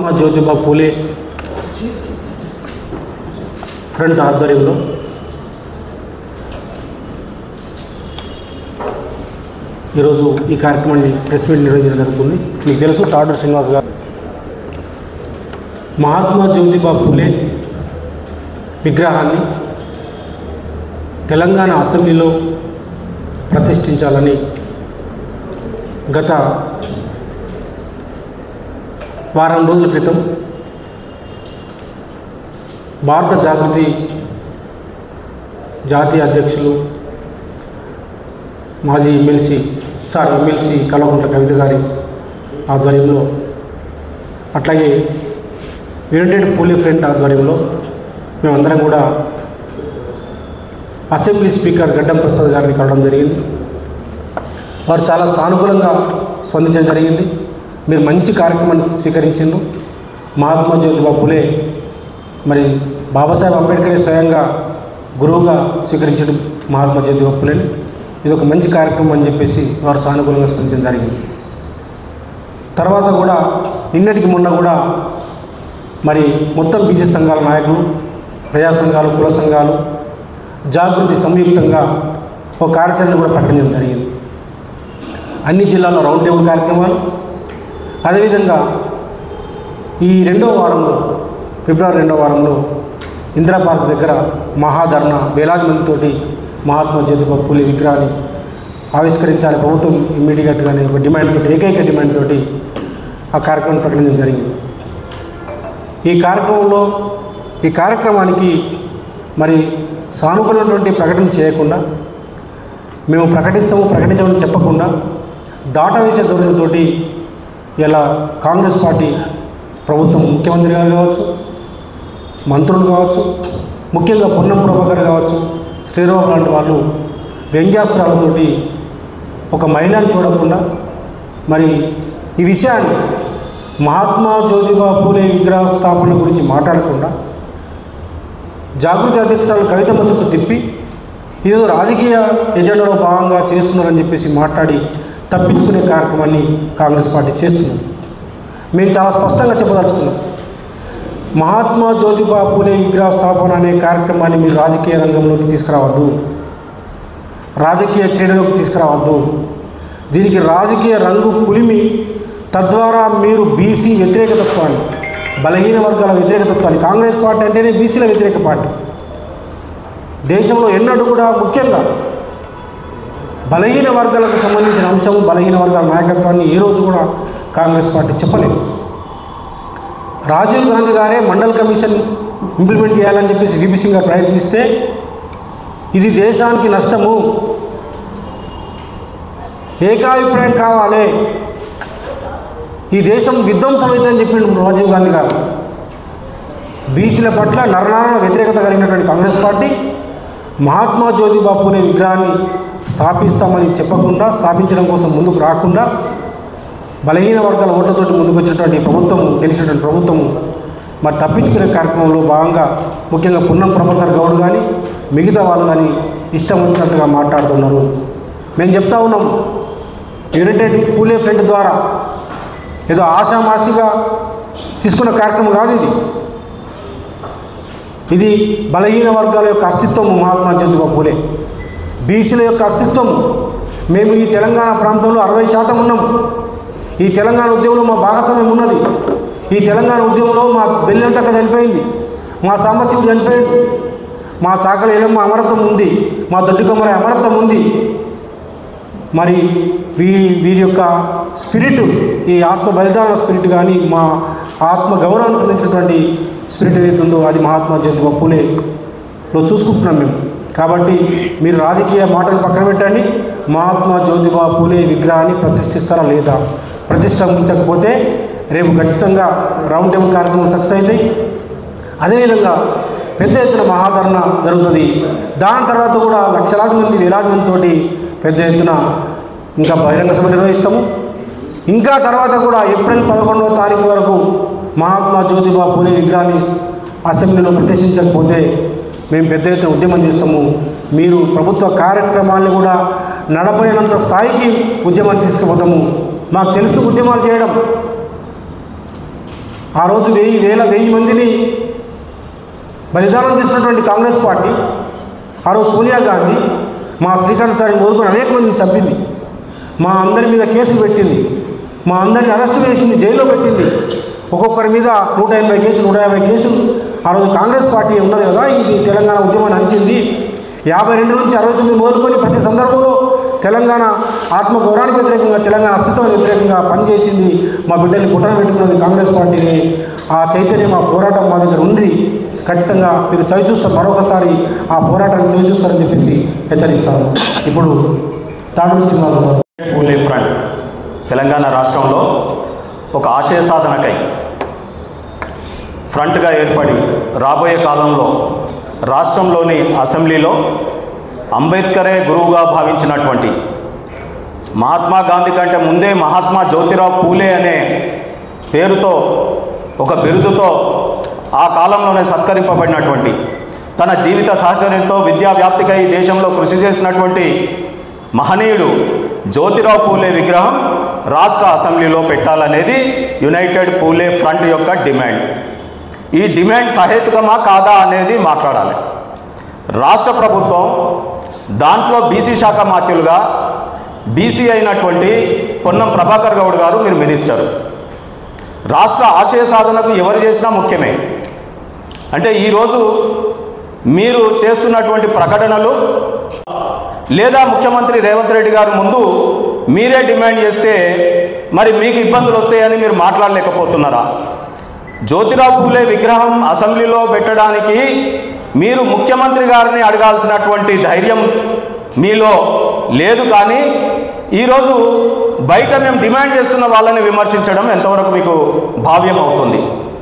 Jyotiba Phule front ఆధ్వర్యంలో ఈరోజు ఈ కార్యక్రమాన్ని ప్రెస్ మీట్ నిర్వహించడం జరుగుతుంది. మీకు తెలుసు, తాడూరు శ్రీనివాస్ గారు మహాత్మా జ్యోతిబా పూలే విగ్రహాన్ని తెలంగాణ అసెంబ్లీలో ప్రతిష్ఠించాలని గత వారం రోజుల క్రితం భారత జాగృతి జాతీయ అధ్యక్షులు మాజీ ఎమ్మెల్సీ కల్వకుంట్ల కవిత గారి ఆధ్వర్యంలో, అట్లాగే యునైటెడ్ పూలే ఫ్రంట్ ఆధ్వర్యంలో మేమందరం కూడా అసెంబ్లీ స్పీకర్ గడ్డం ప్రసాద్ గారిని కలవడం జరిగింది. వారు చాలా సానుకూలంగా స్పందించడం జరిగింది. మీరు మంచి కార్యక్రమాన్ని స్వీకరించారు. మహాత్మా జ్యోతిబా పూలే మరి బాబాసాహెబ్ అంబేద్కర్ స్వయంగా గురువుగా స్వీకరించడం మహాత్మా జ్యోతిబా పూలేని, ఇది ఒక మంచి కార్యక్రమం అని చెప్పేసి వారు సానుకూలంగా స్పందించడం జరిగింది. తర్వాత కూడా నిన్నటికి మొన్న కూడా మరి మొత్తం బీసీ సంఘాల నాయకులు, ప్రజా సంఘాలు, కుల సంఘాలు, జాగృతి సంయుక్తంగా ఒక కార్యాచరణ కూడా ప్రకటించడం జరిగింది. అన్ని జిల్లాల్లో రౌండ్ టేబుల్ కార్యక్రమాలు, అదేవిధంగా ఈ ఫిబ్రవరి 2వ వారంలో ఇందిరా పార్క్ దగ్గర మహాధర్నా వేలాది మందితోటి మహాత్మా జ్యోతిబా పూలే విగ్రహాన్ని ఆవిష్కరించాలి ప్రభుత్వం ఇమ్మీడియట్గానే ఒక డిమాండ్ తోటి, ఏకైక డిమాండ్ తోటి ఆ కార్యక్రమం ప్రకటించడం జరిగింది. ఈ కార్యక్రమానికి మరి సానుకూలమైనటువంటి ప్రకటన చేయకుండా, మేము ప్రకటించమని చెప్పకుండా దాటవేసే ధోరణితో ఇలా కాంగ్రెస్ పార్టీ ప్రభుత్వం, ముఖ్యమంత్రి గారు కావచ్చు, మంత్రులు కావచ్చు, ముఖ్యంగా పొన్నం ప్రభాకర్ కావచ్చు, శ్రీరామ్ లాంటి వాళ్ళు వ్యంగ్యాస్త్రాలతోటి ఒక మహిళను చూడకుండా మరి ఈ విషయాన్ని మహాత్మా జ్యోతిబా పూలే విగ్రహ స్థాపన గురించి మాట్లాడకుండా జాగృతి అధ్యక్షురాలు కవితమ్మ చుట్టూ తిప్పి ఏదో రాజకీయ ఎజెండాలో భాగంగా చేస్తున్నారని చెప్పేసి మాట్లాడి తప్పించుకునే కార్యక్రమాన్ని కాంగ్రెస్ పార్టీ చేస్తున్నారు. మేము చాలా స్పష్టంగా చెప్పదలుచుకున్నాం. మహాత్మా జ్యోతిబా పూలే విగ్రహ స్థాపన అనే కార్యక్రమాన్ని మీరు రాజకీయ రంగంలోకి తీసుకురావద్దు, రాజకీయ క్రీడలోకి తీసుకురావద్దు. దీనికి రాజకీయ రంగు పులిమి, తద్వారా మీరు బీసీ వ్యతిరేకతత్వాన్ని, బలహీన వర్గాల వ్యతిరేకతత్వాన్ని, కాంగ్రెస్ పార్టీ అంటేనే బీసీల వ్యతిరేక పార్టీ, దేశంలో ఎన్నడూ కూడా ముఖ్యంగా బలహీన వర్గాలకు సంబంధించిన అంశము, బలహీన వర్గాల నాయకత్వాన్ని ఏ రోజు కూడా కాంగ్రెస్ పార్టీ చెప్పలేదు. రాజీవ్ గాంధీ గారే మండల్ కమిషన్ ఇంప్లిమెంట్ చేయాలని చెప్పేసి వీపీ సింగ్ గారు ప్రయత్నిస్తే ఇది దేశానికి నష్టము, ఏకాభిప్రాయం కావాలి, ఈ దేశం విధ్వంసం అవుతుందని చెప్పిండు రాజీవ్ గాంధీ గారు. బీసీల పట్ల నరనారాయణ వ్యతిరేకత కలిగినటువంటి కాంగ్రెస్ పార్టీ మహాత్మా జ్యోతిబా పూలే విగ్రహాన్ని స్థాపిస్తామని చెప్పకుండా, స్థాపించడం కోసం ముందుకు రాకుండా, బలహీన వర్గాల ఓట్లతోటి ముందుకు వచ్చినటువంటి ప్రభుత్వం, గెలిచినటువంటి ప్రభుత్వం మరి తప్పించుకునే కార్యక్రమంలో భాగంగా ముఖ్యంగా పొన్నం ప్రభాకర్ గౌడ్ కానీ మిగతా వాళ్ళు కానీ ఇష్టం వచ్చినట్టుగా మాట్లాడుతున్నారు. మేము చెప్తా ఉన్నాం, యునైటెడ్ పూలే ఫ్రంట్ ద్వారా ఏదో ఆషామాషిగా తీసుకున్న కార్యక్రమం కాదు ఇది. ఇది బలహీన వర్గాల యొక్క అస్తిత్వం. మహాత్మా జ్యోతిబా పూలే బీసీల యొక్క అస్తిత్వం. మేము ఈ తెలంగాణ ప్రాంతంలో 60% ఉన్నాం. ఈ తెలంగాణ ఉద్యమంలో మా భాగస్వామ్యం ఉన్నది. ఈ తెలంగాణ ఉద్యమంలో మా బెల్లెలతక్క చనిపోయింది, మా సాంబశివుడు చనిపోయింది, మా చాకలి ఎలమ్మ అమరత్వం ఉంది, మా దొడ్డికొమ్మర అమరత్వం ఉంది. మరి వీరి యొక్క స్పిరిట్, ఈ ఆత్మ బలిదాన స్పిరిట్ కానీ, మా ఆత్మ గౌరవానికి సంబంధించినటువంటి స్పిరిట్ ఏదైతే ఉందో అది మహాత్మా జ్యోతిబా పూలేలో చూసుకుంటున్నాం మేము. కాబట్టి మీరు రాజకీయ మాటలు పక్కన పెట్టండి. మహాత్మా జ్యోతిబా పూలే విగ్రహాన్ని ప్రతిష్ఠిస్తారా లేదా? ప్రతిష్ఠించకపోతే రేపు ఖచ్చితంగా రౌండ్ టేబుల్ కార్యక్రమం సక్సెస్ అవుతాయి. అదేవిధంగా పెద్ద ఎత్తున మహాధరణ జరుగుతుంది. దాని తర్వాత కూడా లక్షలాది మంది, వేలాది మందితోటి పెద్ద ఎత్తున ఇంకా బహిరంగ సభ నిర్వహిస్తాము. ఇంకా తర్వాత కూడా ఏప్రిల్ 11వ తారీఖు వరకు మహాత్మా జ్యోతిబా పూలే విగ్రహాన్ని అసెంబ్లీలో ప్రదర్శించకపోతే మేము పెద్ద ఎత్తున ఉద్యమం చేస్తాము. మీరు ప్రభుత్వ కార్యక్రమాలను కూడా నడపలేనంత స్థాయికి ఉద్యమాన్ని తీసుకుపోతాము. మాకు తెలుసు ఉద్యమాలు చేయడం. ఆ రోజు వెయ్యి మందిని బలిదానం చేసినటువంటి కాంగ్రెస్ పార్టీ ఆ రోజు సోనియా గాంధీ మా శ్రీకాంతాచార్యని కోరుకొని అనేక మందిని చంపింది, మా అందరి మీద కేసులు పెట్టింది, మా అందరిని అరెస్టు చేసింది, జైల్లో పెట్టింది. ఒక్కొక్కరి మీద 180 కేసులు 150 కేసులు ఆ రోజు కాంగ్రెస్ పార్టీ ఉన్నది కదా. ఇది తెలంగాణ ఉద్యమాన్ని నడిచింది. 52 నుంచి 69 మొదలుకొని ప్రతి సందర్భంలో తెలంగాణ ఆత్మగౌరవానికి వ్యతిరేకంగా, తెలంగాణ అస్తిత్వానికి వ్యతిరేకంగా పనిచేసింది. మా బిడ్డల్ని పుట్టన పెట్టుకున్నది కాంగ్రెస్ పార్టీని. ఆ చైతన్యం, ఆ పోరాటం మా దగ్గర ఉంది. ఖచ్చితంగా మీరు చవి చూస్తారు, మరొకసారి ఆ పోరాటాన్ని చవి చూస్తారని చెప్పేసి హెచ్చరిస్తాను. ఇప్పుడు తాడూరు శ్రీనివాసరావు. పూలే ఫ్రంట్ తెలంగాణ రాష్ట్రంలో ఒక ఆశయ సాధనకై ఫ్రంట్గా ఏర్పడి రాబోయే కాలంలో రాష్ట్రంలోని అసెంబ్లీలో అంబేద్కరే గురువుగా భావించినటువంటి, మహాత్మా గాంధీ కంటే ముందే మహాత్మా జ్యోతిరావు పూలే అనే పేరుతో, ఒక బిరుదుతో ఆ కాలంలోనే సత్కరింపబడినటువంటి, తన జీవిత సహచర్యంతో విద్యా వ్యాప్తికై దేశంలో కృషి చేసినటువంటి మహనీయుడు జ్యోతిరావు పూలే విగ్రహం రాష్ట్ర అసెంబ్లీలో పెట్టాలనేది యునైటెడ్ పూలే ఫ్రంట్ యొక్క డిమాండ్. ఈ డిమాండ్ సహేతుకమా కాదా అనేది మాట్లాడాలి. రాష్ట్ర ప్రభుత్వం దాంట్లో బీసీ శాఖ మాత్యులుగా బీసీ అయినటువంటి పొన్నం ప్రభాకర్ గౌడ్ గారు, మీరు మినిస్టర్. రాష్ట్ర ఆశయ సాధనకు ఎవరు చేసినా ముఖ్యమే. అంటే ఈరోజు మీరు చేస్తున్నటువంటి ప్రకటనలు లేదా ముఖ్యమంత్రి రేవంత్ రెడ్డి గారి ముందు మీరే డిమాండ్ చేస్తే మరి మీకు ఇబ్బందులు వస్తాయని మీరు మాట్లాడలేకపోతున్నారా? జ్యోతిరావు పూలే విగ్రహం అసెంబ్లీలో పెట్టడానికి మీరు ముఖ్యమంత్రి గారిని అడగాల్సినటువంటి ధైర్యం మీలో లేదు. కానీ ఈరోజు బయట మేము డిమాండ్ చేస్తున్న వాళ్ళని విమర్శించడం ఎంతవరకు మీకు భావ్యం అవుతుంది?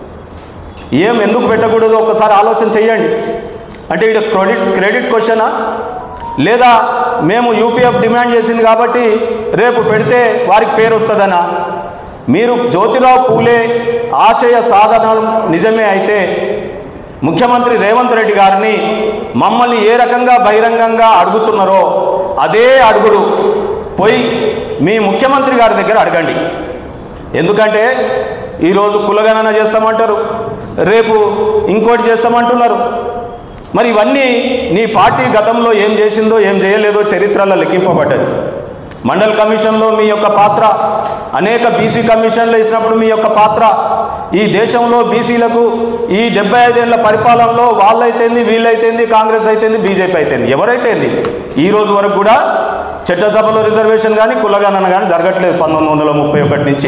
ఎందుకు పెట్టకూడదు ఒకసారి ఆలోచన చేయండి. అంటే ఇది క్రెడిట్ క్వశ్చనా, లేదా మేము యూపీఎఫ్ డిమాండ్ చేసింది కాబట్టి రేపు పెడితే వారికి పేరు వస్తుందనా? మీరు జ్యోతిరావు పూలే ఆశయ సాధన నిజమే అయితే ముఖ్యమంత్రి రేవంత్ రెడ్డి గారిని మమ్మల్ని ఏ రకంగా బహిరంగంగా అడుగుతున్నారో అదే అడుగుడు పోయి మీ ముఖ్యమంత్రి గారి దగ్గర అడగండి. ఎందుకంటే ఈరోజు కులగణన చేస్తామంటారు, రేపు ఇంకోటి చేస్తామంటున్నారు. మరి ఇవన్నీ నీ పార్టీ గతంలో ఏం చేసిందో ఏం చేయలేదో చరిత్రలో లెక్కింపబడ్డది. మండల్ కమిషన్లో మీ యొక్క పాత్ర, అనేక బీసీ కమిషన్లు ఇచ్చినప్పుడు మీ యొక్క పాత్ర, ఈ దేశంలో బీసీలకు ఈ 75 ఏళ్ల పరిపాలనలో వాళ్ళైతేంది, వీళ్ళైతేంది, కాంగ్రెస్ అయితేంది, బీజేపీ అయితేంది, ఎవరైతేంది ఈ రోజు వరకు కూడా చట్టసభలో రిజర్వేషన్ కానీ కులగణన కానీ జరగట్లేదు 1931 నుంచి.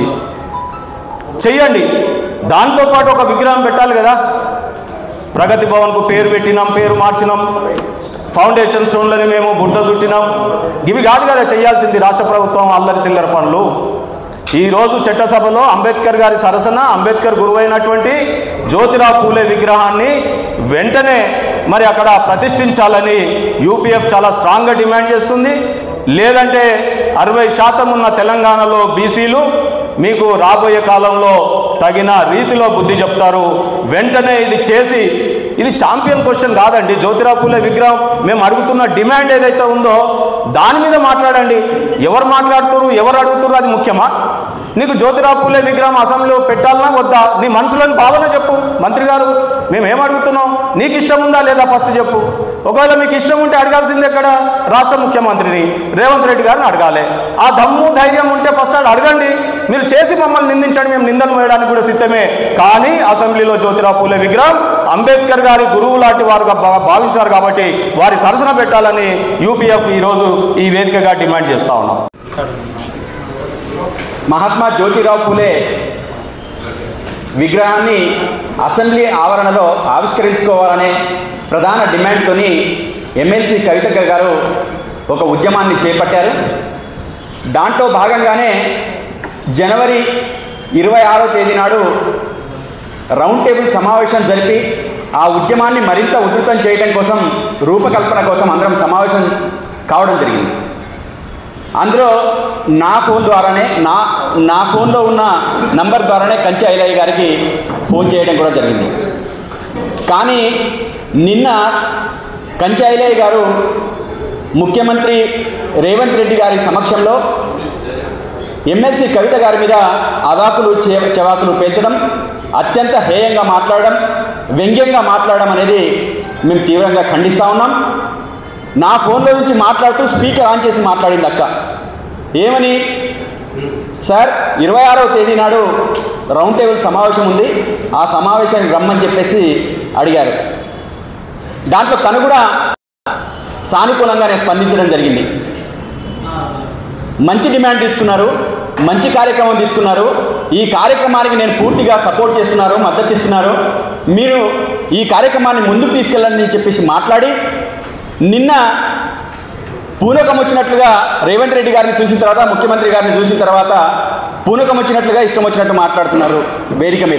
చెయ్యండి. దాంతోపాటు ఒక విగ్రహం పెట్టాలి కదా. ప్రగతి భవన్కు పేరు పెట్టినాం, పేరు మార్చినాం, ఫౌండేషన్ స్టోన్లని మేము బుట్ట చుట్టినాం. ఇవి కాదు కదా చేయాల్సింది రాష్ట్ర ప్రభుత్వం అల్లరి చిల్లర పనులు. ఈరోజు చట్టసభలో అంబేద్కర్ గారి సరసన అంబేద్కర్ గురువైనటువంటి జ్యోతిరావు పూలే విగ్రహాన్ని వెంటనే మరి అక్కడ ప్రతిష్ఠించాలని యూపీఎఫ్ చాలా స్ట్రాంగ్గా డిమాండ్ చేస్తుంది. లేదంటే 60% ఉన్న తెలంగాణలో బీసీలు మీకు రాబోయే కాలంలో తగిన రీతిలో బుద్ధి చెప్తారు. వెంటనే ఇది చేసి, ఇది ఛాంపియన్ క్వశ్చన్ కాదండి. జ్యోతిరావు పూలే విగ్రహం మేము అడుగుతున్న డిమాండ్ ఏదైతే ఉందో దాని మీద మాట్లాడండి. ఎవరు మాట్లాడుతున్నారు, ఎవరు అడుగుతున్నారు అది ముఖ్యమా? నీకు జ్యోతిరావు పూలే విగ్రహం అసెంబ్లీలో పెట్టాలన్నా వద్దా? నీ మనసులోని భావన చెప్పు. మంత్రి గారు మేమేం అడుగుతున్నాం, నీకు ఇష్టం ఉందా లేదా ఫస్ట్ చెప్పు. ఒకవేళ మీకు ఇష్టం ఉంటే అడగాల్సింది ఎక్కడ? రాష్ట్ర ముఖ్యమంత్రిని రేవంత్ రెడ్డి గారిని అడగాలి. ఆ దమ్ము ధైర్యం ఉంటే ఫస్ట్ అది అడగండి. మీరు చేసి మమ్మల్ని నిందించండి, మేము నిందలు వేయడానికి కూడా సిద్ధమే. కానీ అసెంబ్లీలో జ్యోతిరావు పూలే విగ్రహం అంబేద్కర్ గారి గురువు లాంటి వారుగా భావించారు కాబట్టి వారి సరసన పెట్టాలని యూపీఎఫ్ ఈరోజు ఈ వేదికగా డిమాండ్ చేస్తూ ఉన్నాం. మహాత్మా జ్యోతిరావు పూలే విగ్రహాన్ని అసెంబ్లీ ఆవరణలో ఆవిష్కరించుకోవాలనే ప్రధాన డిమాండ్తోని ఎమ్మెల్సీ కవిత గారు ఒక ఉద్యమాన్ని చేపట్టారు. దాంట్లో భాగంగానే జనవరి 26వ తేదీ నాడు రౌండ్ టేబుల్ సమావేశం జరిపి ఆ ఉద్యమాన్ని మరింత ఉధృతం చేయడం కోసం, రూపకల్పన కోసం అందరం సమావేశం కావడం జరిగింది. అందులో నా ఫోన్ ద్వారానే నా ఫోన్లో ఉన్న నంబర్ ద్వారానే కంచి ఐలయ్య గారికి ఫోన్ చేయడం కూడా జరిగింది. కానీ నిన్న కంచి ఐలయ్య గారు ముఖ్యమంత్రి రేవంత్ రెడ్డి గారి సమక్షంలో ఎమ్మెల్సీ కవిత గారి మీద అవాకులు చెవాకులు పేల్చడం, అత్యంత హేయంగా మాట్లాడడం, వ్యంగ్యంగా మాట్లాడడం అనేది మేము తీవ్రంగా ఖండిస్తూ ఉన్నాం. నా ఫోన్లో నుంచి మాట్లాడుతూ స్పీకర్ ఆన్ చేసి మాట్లాడింది అక్క. ఏమని, సార్ 26వ తేదీ నాడు రౌండ్ టేబుల్ సమావేశం ఉంది, ఆ సమావేశానికి రమ్మని చెప్పేసి అడిగారు. దాంట్లో తను కూడా సానుకూలంగానే స్పందించడం జరిగింది. మంచి డిమాండ్ తీసుకున్నారు, మంచి కార్యక్రమం తీసుకున్నారు, ఈ కార్యక్రమానికి నేను పూర్తిగా సపోర్ట్ చేస్తున్నారు, మద్దతు ఇస్తున్నారు, మీరు ఈ కార్యక్రమాన్ని ముందుకు తీసుకెళ్ళండి చెప్పేసి మాట్లాడి, నిన్న పూనకం వచ్చినట్లుగా రేవంత్ రెడ్డి గారిని చూసిన తర్వాత, ముఖ్యమంత్రి గారిని చూసిన తర్వాత పూనకం వచ్చినట్లుగా ఇష్టం వచ్చినట్టు మాట్లాడుతున్నారు వేదిక మీద.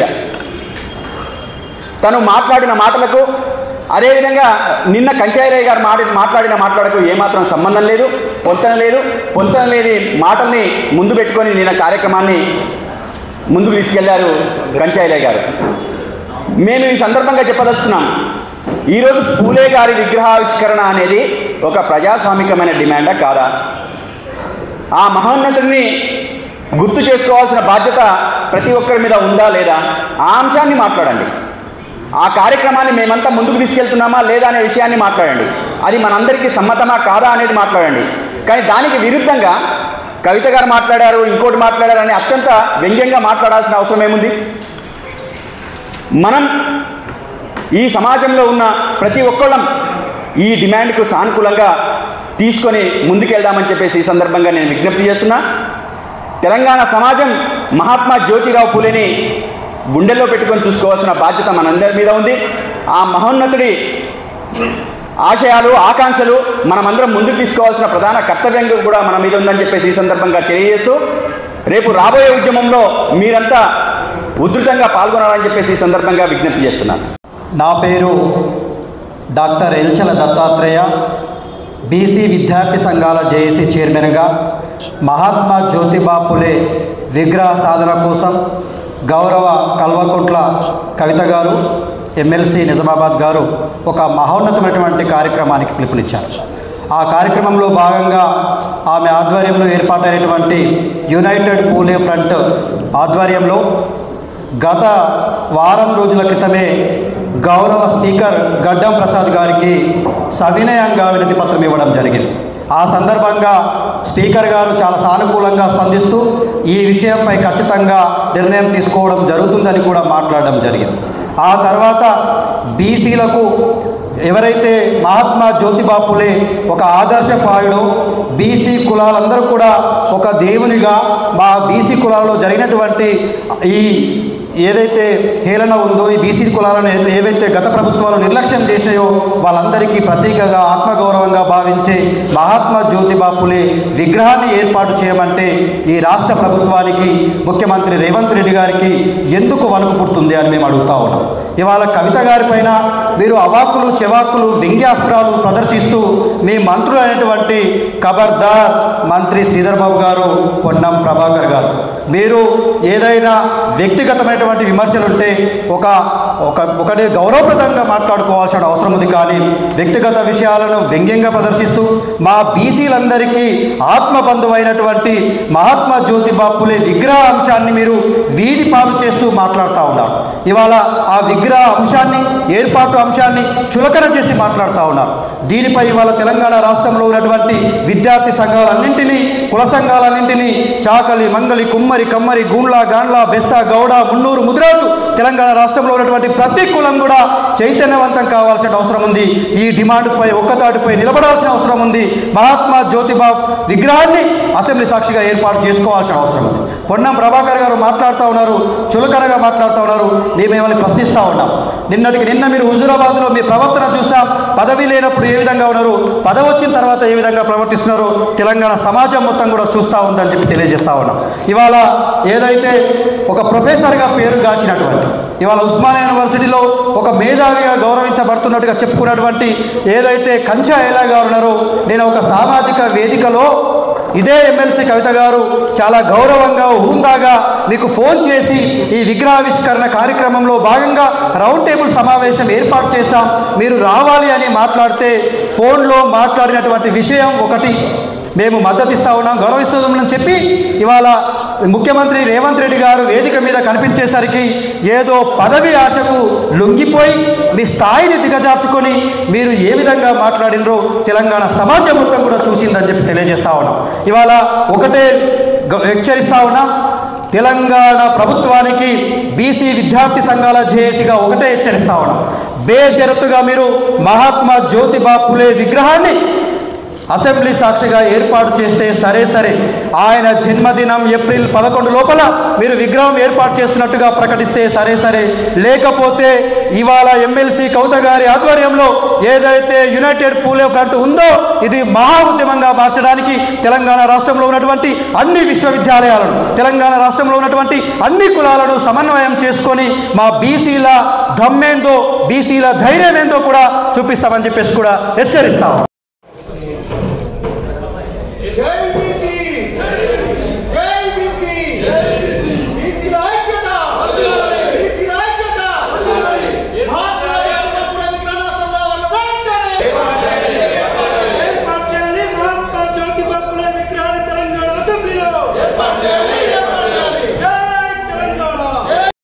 తను మాట్లాడిన మాటలకు, అదేవిధంగా నిన్న కంచాయరయ్య గారు మాట్లాడిన మాటలకు ఏమాత్రం సంబంధం లేదు, పొంతన లేని మాటల్ని ముందు పెట్టుకొని నిన్న కార్యక్రమాన్ని ముందుకు తీసుకెళ్లారు కంచాయరయ్య గారు. మేము ఈ సందర్భంగా చెప్పదలుచుకున్నాం, ఈరోజు పూలే గారి విగ్రహావిష్కరణ అనేది ఒక ప్రజాస్వామికమైన డిమాండా కాదా? ఆ మహోన్నతుడిని గుర్తు చేసుకోవాల్సిన బాధ్యత ప్రతి ఒక్కరి మీద ఉందా లేదా? ఆ అంశాన్ని మాట్లాడండి. ఆ కార్యక్రమాన్ని మేమంతా ముందుకు తీసుకెళ్తున్నామా లేదా అనే విషయాన్ని మాట్లాడండి. అది మనందరికీ సమ్మతమా కాదా అనేది మాట్లాడండి. కానీ దానికి విరుద్ధంగా కవిత గారు మాట్లాడారు, ఇంకోటి మాట్లాడారు అని అత్యంత వ్యంగ్యంగా మాట్లాడాల్సిన అవసరం ఏముంది? మనం ఈ సమాజంలో ఉన్న ప్రతి ఒక్కళ్ళం ఈ డిమాండ్కు సానుకూలంగా తీసుకొని ముందుకెళ్దామని చెప్పేసి ఈ సందర్భంగా నేను విజ్ఞప్తి చేస్తున్నా. తెలంగాణ సమాజం మహాత్మా జ్యోతిరావు పూలేని గుండెల్లో పెట్టుకొని చూసుకోవాల్సిన బాధ్యత మనందరి మీద ఉంది. ఆ మహోన్నతుడి ఆశయాలు, ఆకాంక్షలు మనమందరం ముందుకు తీసుకోవాల్సిన ప్రధాన కర్తవ్యం కూడా మన మీద ఉందని చెప్పేసి ఈ సందర్భంగా తెలియజేస్తూ, రేపు రాబోయే ఉద్యమంలో మీరంతా ఉధృతంగా పాల్గొనాలని చెప్పేసి ఈ సందర్భంగా విజ్ఞప్తి చేస్తున్నాను. నా పేరు డాక్టర్ ఎల్చల దత్తాత్రేయ, బీసీ విద్యార్థి సంఘాల జేఏసీ చైర్మన్గా మహాత్మా జ్యోతిబా పూలే విగ్రహ సాధన కోసం గౌరవ కల్వకుంట్ల కవిత గారు, ఎమ్మెల్సీ నిజామాబాద్ గారు ఒక మహోన్నతమైనటువంటి కార్యక్రమానికి పిలుపునిచ్చారు. ఆ కార్యక్రమంలో భాగంగా ఆమె ఆధ్వర్యంలో ఏర్పాటైనటువంటి యునైటెడ్ పూలే ఫ్రంట్ ఆధ్వర్యంలో గత వారం రోజుల క్రితమే గౌరవ స్పీకర్ గడ్డం ప్రసాద్ గారికి సవినయంగా వినతి పత్రం ఇవ్వడం జరిగింది. ఆ సందర్భంగా స్పీకర్ గారు చాలా సానుకూలంగా స్పందిస్తూ ఈ విషయంపై ఖచ్చితంగా నిర్ణయం తీసుకోవడం జరుగుతుందని కూడా మాట్లాడడం జరిగింది. ఆ తర్వాత బీసీలకు ఎవరైతే మహాత్మా జ్యోతిబా పూలే ఒక ఆదర్శపాయుడు, బీసీ కులాలందరూ కూడా ఒక దేవునిగా మా బీసీ కులాలలో జరిగినటువంటి ఈ ఏదైతే హేళన ఉందో, ఈ బీసీ కులాలను ఏవైతే గత ప్రభుత్వాలు నిర్లక్ష్యం చేసినాయో వాళ్ళందరికీ ప్రతీకగా ఆత్మగౌరవంగా భావించే మహాత్మా జ్యోతిబా పూలే విగ్రహాన్ని ఏర్పాటు చేయమంటే ఈ రాష్ట్ర ప్రభుత్వానికి, ముఖ్యమంత్రి రేవంత్ రెడ్డి గారికి ఎందుకు వణుకు పుడుతుంది అని మేము అడుగుతా ఉన్నాం. ఇవాళ కవిత గారిపైన మీరు అవాకులు చెవాకులు వ్యంగ్యాస్త్రాలు ప్రదర్శిస్తూ మీ మంత్రులు అయినటువంటి ఖబర్దార్ మంత్రి శ్రీధర్ బాబు గారు, పొన్నం ప్రభాకర్ గారు, మీరు ఏదైనా వ్యక్తిగతమైనటువంటి విమర్శలుంటే ఒకటే గౌరవప్రదంగా మాట్లాడుకోవాల్సిన అవసరం ఉంది. కానీ వ్యక్తిగత విషయాలను వ్యంగ్యంగా ప్రదర్శిస్తూ మా బీసీలందరికీ ఆత్మబంధువైనటువంటి మహాత్మా జ్యోతిబా పూలే విగ్రహ అంశాన్ని మీరు వీధి పాలు చేస్తూ మాట్లాడుతూ ఉన్నారు. ఇవాళ ఆ విగ్రహ అంశాన్ని, ఏర్పాటు అంశాన్ని చులకన చేసి మాట్లాడుతూ ఉన్నారు. దీనిపై ఇవాళ తెలంగాణ రాష్ట్రంలో ఉన్నటువంటి విద్యార్థి సంఘాలన్నింటినీ, కుల సంఘాలన్నింటినీ, చాకలి, మంగలి, కుమ్మరి, కమ్మరి, గూండ్ల, గాండ్ల, బెస్తా, గౌడ, మున్నూరు, ముదిరాజు, తెలంగాణ రాష్ట్రంలో ఉన్నటువంటి ప్రతి కులం కూడా చైతన్యవంతం కావాల్సిన అవసరం ఉంది. ఈ డిమాండ్పై ఒక్కతాటిపై నిలబడాల్సిన అవసరం ఉంది. మహాత్మా జ్యోతిబా విగ్రహాన్ని అసెంబ్లీ సాక్షిగా ఏర్పాటు చేసుకోవాల్సిన అవసరం ఉంది. పొన్నం ప్రభాకర్ గారు మాట్లాడుతూ ఉన్నారు, చులకనగా మాట్లాడుతూ ఉన్నారు. మేమేమని ప్రశ్నిస్తూ ఉన్నాం. నిన్న మీరు హుజూరాబాద్లో మీ ప్రవర్తన చూసాం. పదవి లేనప్పుడు ఏ విధంగా ఉన్నారు, పదవి వచ్చిన తర్వాత ఏ విధంగా ప్రవర్తిస్తున్నారో తెలంగాణ సమాజం మొత్తం కూడా చూస్తూ ఉందని చెప్పి తెలియజేస్తూ ఉన్నాం. ఇవాళ ఏదైతే ఒక ప్రొఫెసర్గా పేరు గాంచినటువంటి, ఇవాళ ఉస్మానియా యూనివర్సిటీలో ఒక మేధావిగా గౌరవించబడుతున్నట్టుగా చెప్పుకున్నటువంటి ఏదైతే కంచాయలా గారు ఉన్నారో, నేను ఒక సామాజిక వేదికలో ఇదే ఎమ్మెల్సీ కవిత గారు చాలా గౌరవంగా, హుందాగా మీకు ఫోన్ చేసి ఈ విగ్రహావిష్కరణ కార్యక్రమంలో భాగంగా రౌండ్ టేబుల్ సమావేశం ఏర్పాటు చేశాం, మీరు రావాలి అని మాట్లాడితే ఫోన్లో మాట్లాడినటువంటి విషయం ఒకటి, మేము మద్దతు ఇస్తూ ఉన్నాం, గౌరవిస్తున్నామని చెప్పి ఇవాళ ముఖ్యమంత్రి రేవంత్ రెడ్డి గారు వేదిక మీద కనిపించేసరికి ఏదో పదవి ఆశకు లొంగిపోయి మీ స్థాయిని దిగజార్చుకొని మీరు ఏ విధంగా మాట్లాడినరో తెలంగాణ సమాజం మొత్తం కూడా చూసిందని చెప్పి తెలియజేస్తా ఉన్నాం. ఇవాళ ఒకటే హెచ్చరిస్తా ఉన్నాం, తెలంగాణ ప్రభుత్వానికి బీసీ విద్యార్థి సంఘాల జేఏసీగా ఒకటే హెచ్చరిస్తా ఉన్నాం, బేషరతుగా మీరు మహాత్మా జ్యోతిబా ఫులే విగ్రహాన్ని అసెంబ్లీ సాక్షిగా ఏర్పాటు చేస్తే సరే, ఆయన జన్మదినం ఏప్రిల్ 11 లోపల మీరు విగ్రహం ఏర్పాటు చేస్తున్నట్టుగా ప్రకటిస్తే సరే, లేకపోతే ఇవాళ ఎమ్మెల్సీ కవిత గారి ఆధ్వర్యంలో ఏదైతే యునైటెడ్ పూలే ఫ్రంట్ ఉందో ఇది మహా ఉద్యమంగా మార్చడానికి తెలంగాణ రాష్ట్రంలో ఉన్నటువంటి అన్ని విశ్వవిద్యాలయాలను, తెలంగాణ రాష్ట్రంలో ఉన్నటువంటి అన్ని కులాలను సమన్వయం చేసుకొని మా బీసీల దమ్మేందో, బీసీల ధైర్యం ఏందో కూడా చూపిస్తామని చెప్పేసి కూడా హెచ్చరిస్తాం.